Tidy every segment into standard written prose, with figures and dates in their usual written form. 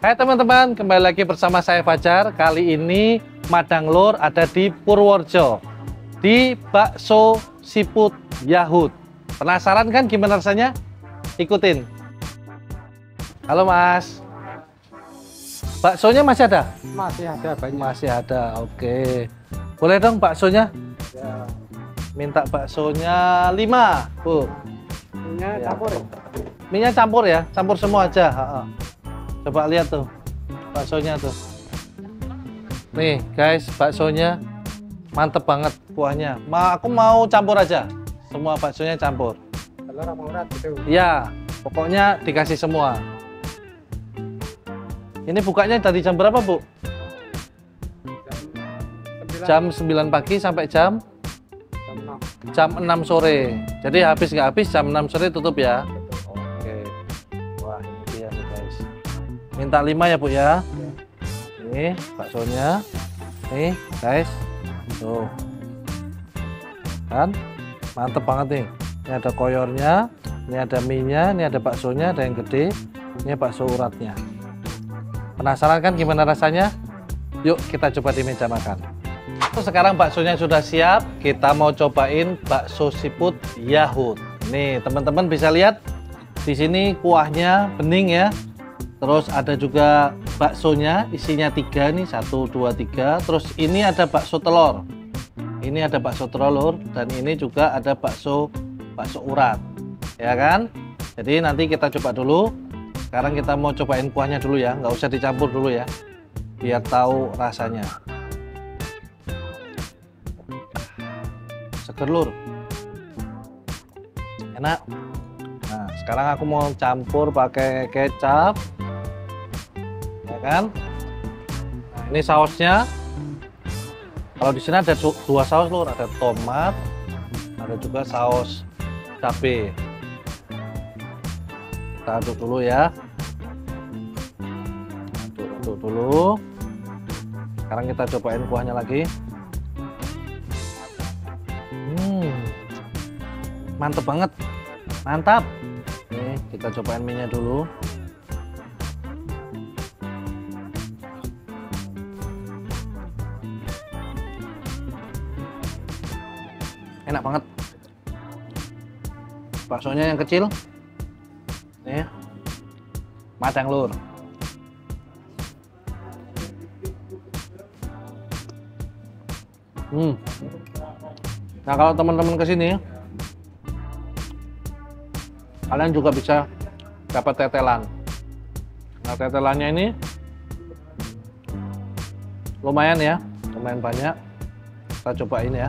Hai teman-teman, kembali lagi bersama saya Fajar. Kali ini Madang Lur ada di Purworejo, di Bakso Siput Yahut. Penasaran kan gimana rasanya? Ikutin. Halo Mas. Baksonya masih ada? Masih ada banyak. Masih ada, oke. Boleh dong baksonya? Ya. Minta baksonya 5, Bu. Minyak Ya. campur ya? Minyak campur ya? Campur semua aja. Coba lihat tuh baksonya tuh. Nih guys, baksonya mantep banget kuahnya. Aku mau campur aja. Semua baksonya campur. Telur sama urat gitu. Ya, pokoknya dikasih semua. Ini bukanya dari jam berapa, Bu? Jam 9 pagi sampai jam 6 sore. Jadi habis nggak habis jam 6 sore tutup ya. Oke. Wah, ini dia nih guys. Minta 5 ya, Bu ya. Nih baksonya. Nih guys. Tuh. Kan mantep banget nih. Ini ada koyornya, ini ada mie-nya, ini ada baksonya, ada yang gede. Ini bakso uratnya. Penasaran kan gimana rasanya? Yuk kita coba di meja makan. Sekarang baksonya sudah siap, kita mau cobain bakso siput Yahut. Nih teman-teman bisa lihat di sini kuahnya bening ya. Terus ada juga baksonya, isinya 3 nih, 1, 2, 3. Terus ini ada bakso telur. Ini ada bakso telur dan ini juga ada bakso urat, ya kan? Jadi nanti kita coba dulu. Sekarang kita mau cobain kuahnya dulu ya, nggak usah dicampur dulu ya, biar tahu rasanya. Seger Lur, enak. Nah sekarang aku mau campur pakai kecap, ya kan? Nah, ini sausnya. Kalau di sini ada 2 saus Lur, ada tomat, ada juga saus cabai. Kita aduk dulu ya. Aduk dulu. Sekarang kita cobain kuahnya lagi. Mantep banget, mantap. Nih kita cobain mie-nya dulu. Enak banget. Baksonya yang kecil. Nih, Madang Lur. Nah kalau teman-teman kesini, kalian juga bisa dapat tetelan. Nah tetelannya ini lumayan ya, lumayan banyak. Kita cobain ya.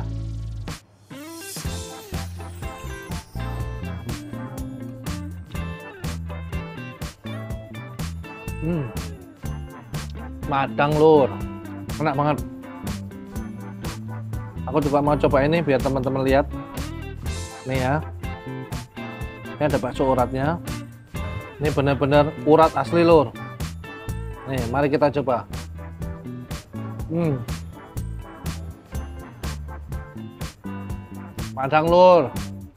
Madang Lur, enak banget. Aku juga mau coba ini biar teman-teman lihat. Nih ya, ini ada bakso uratnya. Ini benar-benar urat asli Lur. Nih, mari kita coba. Madang Lur.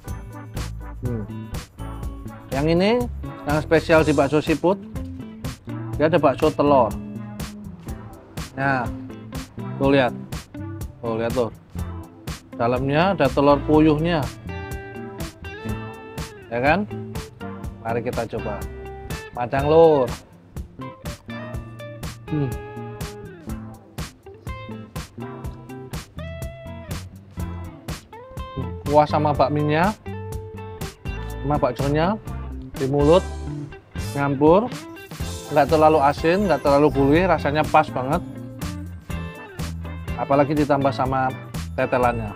Yang ini yang spesial di bakso siput, dia ada bakso telur. Nah, tuh lihat. Tuh lihat tuh. Dalamnya ada telur puyuhnya. Ya kan? Mari kita coba. Madang Lur. Kuah sama bakminya, sama baksonya di mulut nyampur, nggak terlalu asin, nggak terlalu gurih, rasanya pas banget. Apalagi ditambah sama tetelannya.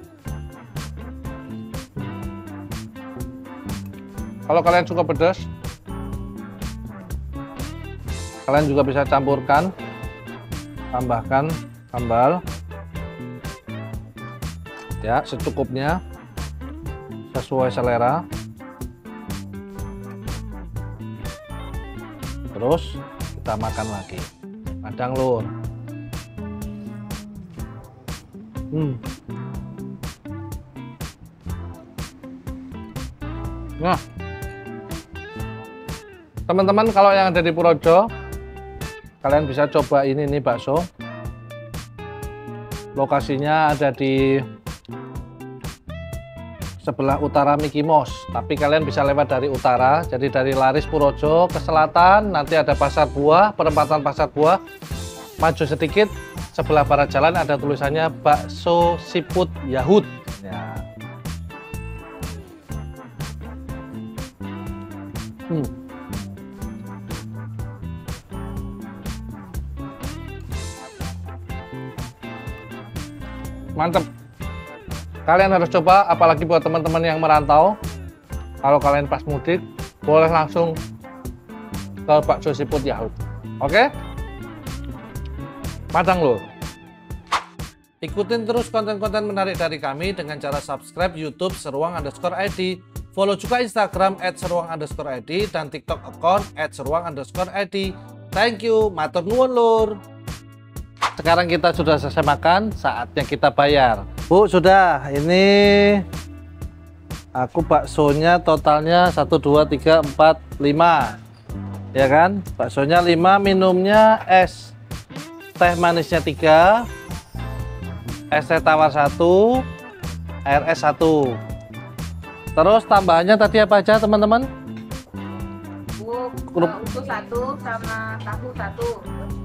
Kalau kalian suka pedas, kalian juga bisa campurkan, tambahkan sambal ya secukupnya, sesuai selera. Terus kita makan lagi. Madang Lur. Nah, teman-teman kalau yang ada di Purworejo, kalian bisa coba ini nih bakso. Lokasinya ada di sebelah utara Mickey Mouse, tapi kalian bisa lewat dari utara, jadi dari Laris Purworejo ke selatan, nanti ada pasar buah, perempatan pasar buah, maju sedikit, sebelah barat jalan ada tulisannya bakso siput Yahud. Ya. Mantep. Kalian harus coba, apalagi buat teman-teman yang merantau. Kalau kalian pas mudik, boleh langsung ke bakso siput Yahud. Oke? Padang Lur. Ikutin terus konten-konten menarik dari kami dengan cara subscribe YouTube @seruang_id, follow juga Instagram @seruang_id dan TikTok account @seruang_id. Thank you, matur nuwun Lur. Sekarang kita sudah selesai makan, saatnya kita bayar. Bu, sudah. Ini aku baksonya totalnya 1, 2, 3, 4, 5. Ya kan? Baksonya 5, minumnya es teh manisnya 3, es teh tawar 1, air es 1. Terus tambahannya tadi apa aja teman-teman? Utuh 1 sama tahu 1.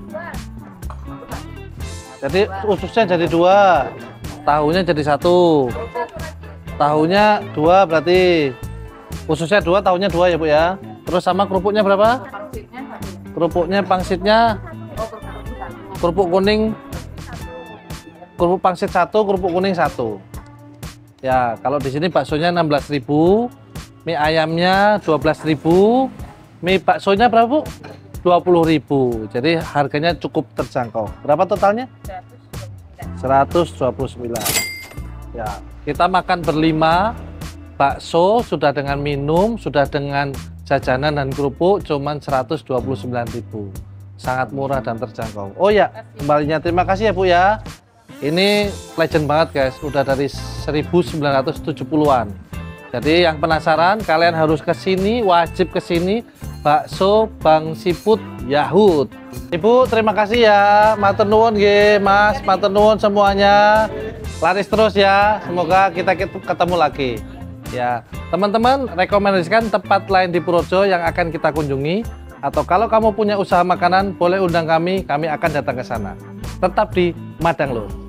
Jadi ususnya jadi 2, tahunya jadi 1. Tahunya 2 berarti. Ususnya 2, tahunya 2 ya Bu ya. Terus sama kerupuknya berapa? Kerupuknya pangsitnya kerupuk kuning, kerupuk pangsit 1, kerupuk kuning 1. Ya, kalau di sini baksonya 16.000, mie ayamnya 12.000, mie baksonya berapa Bu? 20.000. Jadi harganya cukup terjangkau. Berapa totalnya? 129. Ya, kita makan berlima, bakso sudah dengan minum, sudah dengan jajanan dan kerupuk cuman 129.000. Sangat murah dan terjangkau. Oh ya, kembalinya terima kasih ya Bu ya. Ini legend banget guys, udah dari 1970-an. Jadi yang penasaran kalian harus ke sini, wajib ke sini. Bakso Bang Siput Yahud. Ibu terima kasih ya, matur nuwun nggih Mas, matur nuwun semuanya. Laris terus ya, semoga kita ketemu lagi. Ya, teman-teman rekomendasikan tempat lain di Purworejo yang akan kita kunjungi, atau kalau kamu punya usaha makanan boleh undang kami akan datang ke sana. Tetap di Madang Lur.